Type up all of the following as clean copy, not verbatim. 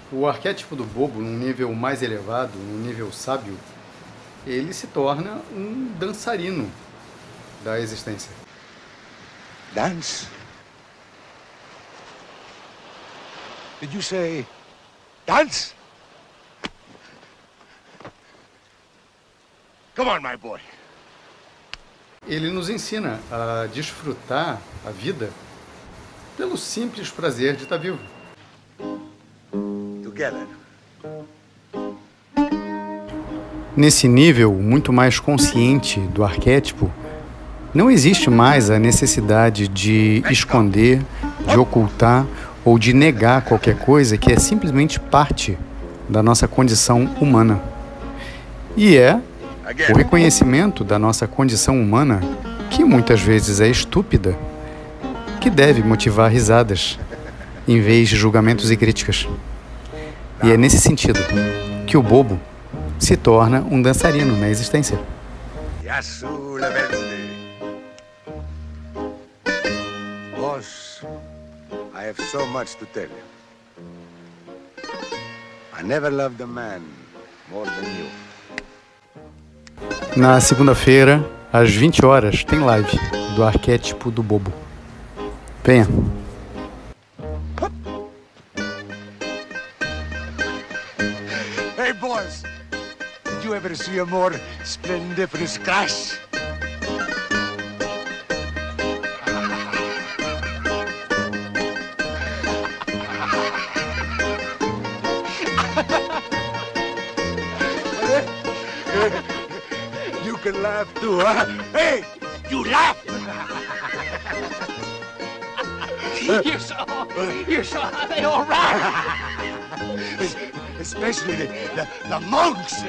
O arquétipo do bobo, num nível mais elevado, num nível sábio, ele se torna um dançarino da existência. Dance? Did you say dance? Come on, my boy. Ele nos ensina a desfrutar a vida pelo simples prazer de estar vivo. Together. Nesse nível muito mais consciente do arquétipo, não existe mais a necessidade de esconder, de ocultar ou de negar qualquer coisa que é simplesmente parte da nossa condição humana. E é o reconhecimento da nossa condição humana, que muitas vezes é estúpida, que deve motivar risadas, em vez de julgamentos e críticas. E é nesse sentido que o bobo se torna um dançarino na existência. Boss, I have so much to tell you. I never loved a man more than you. Na segunda-feira, às 20 horas, tem live do arquétipo do bobo. Venha. Hey, boss, did you ever see a more splendiferous crash? You can laugh too, huh? Hey, you laugh! You're so they all right. Especially the monks.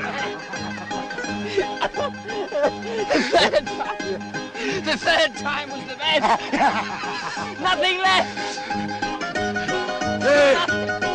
The third time was the best. Nothing left. Hey.